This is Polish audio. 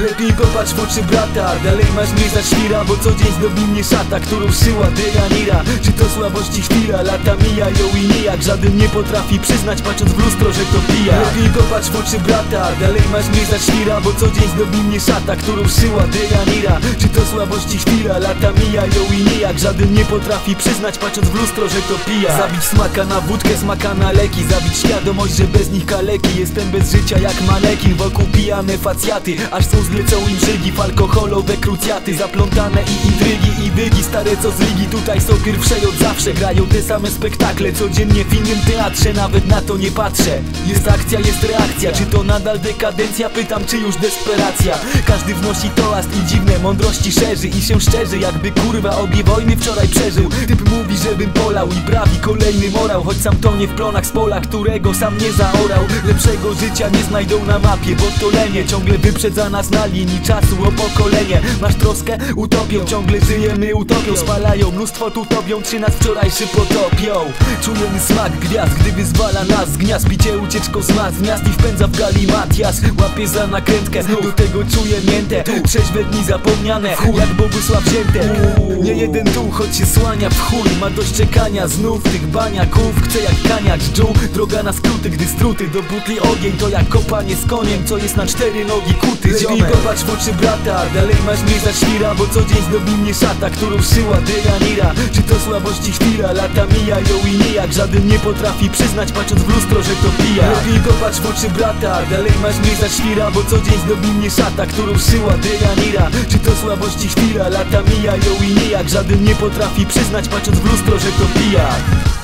Lepiej popatrz w oczy brata, dalej masz mnie za świra, bo co dzień zdobi mnie szata, którą szyła Dejanira. Czy to słabości chwila, lata mijają i nijak żaden nie potrafi przyznać, patrząc w lustro, że to pija. Lepiej popatrz w oczy brata, dalej masz mnie za świra, bo co dzień zdobi mnie szata, którą szyła Dejanira. Czy to słabości chwila, lata mijają i nijak żaden nie potrafi przyznać, patrząc w lustro, że to pija. Zabić smaka na wódkę, smaka na leki, zabić świadomość, że bez nich kaleki. Jestem bez życia jak manekin, wokół pijane facjaty, aż są zlecą im żygi, alkoholowe krucjaty, zaplątane i intrygi i wygi. Stare co z ligi, tutaj są pierwsze od zawsze, grają te same spektakle codziennie w innym teatrze, nawet na to nie patrzę. Jest akcja, jest reakcja, czy to nadal dekadencja? Pytam, czy już desperacja? Każdy wnosi toast i dziwne mądrości szerzy i się szczerzy, jakby kurwa obie wojny wczoraj przeżył. Typ mówi, żebym polał i prawi kolejny morał, choć sam tonie w plonach z pola, którego sam nie zaorał. Lepszego życia nie znajdą na mapie, bo to lenie ciągle wyprzedza nas na linii czasu o pokolenie. Masz troskę? Utopią, ciągle żyjemy utopią, spalają, mnóstwo tu topią, czy nas wczorajszy potopią. Czujemy smak gwiazd, gdy wyzwala nas z gniazd, picie ucieczką z mas w miast i wpędza w galimatias. Łapie za nakrętkę, do tego czuję miętę, trzeźwe dni zapomniane, jak Bogusław wzięte. Nie jeden tu, choć się słania w chuj, ma dość czekania znów tych baniaków. Chce jak kaniać dżu, droga na skróty, gdy struty do butli ogień, to jak kopanie z koniem, co jest na cztery nogi kuty. Lepiej popatrz w oczy brata, dalej masz mnie za świra, bo co dzień zdobi mnie szata, którą szyła Dejanira. Czy to słabości chwila, lata mijają i nijak żaden nie potrafi przyznać, patrząc w lustro, że to pija. Lepiej popatrz w oczy brata, dalej masz mnie za świra, bo co dzień zdobi mnie szata, którą szyła Dejanira. Czy to słabości chwila, lata mijają i nijak żaden nie potrafi przyznać, patrząc w lustro, że to pija.